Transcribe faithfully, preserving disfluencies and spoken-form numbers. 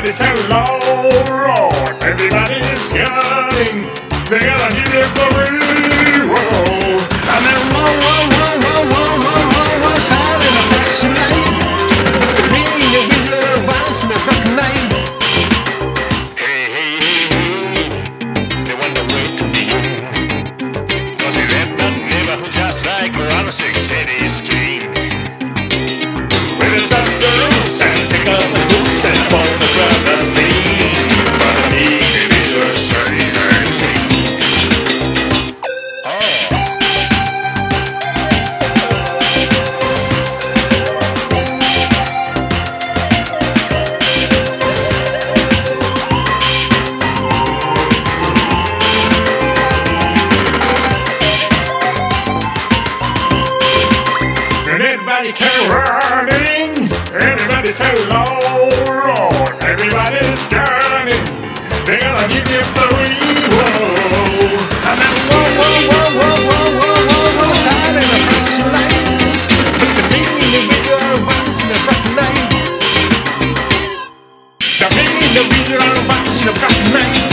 everybody say, Lord, Lord, everybody's gunning. They gotta give it the reroll. And then roll, roll, roll, roll, roll, roll, roll, roll, out in a flashing light. Me and the wheeler once in a broken night. Hey, hey, hey, hey, they wonder where to begin. Cause he left that neighborhood just like around six city scheme. With his afternoons and take up the boots and fall the crowd the scene. But he can be the same thing. And everybody came running. Everybody say, Lord, Lord, everybody's gunning. They're gonna give you the reroll. And then whoa, whoa, whoa, whoa, whoa, whoa, whoa, whoa, out in a flashing light. But the me and the wheeler once in a broken night. The me and the wheeler once in a broken night.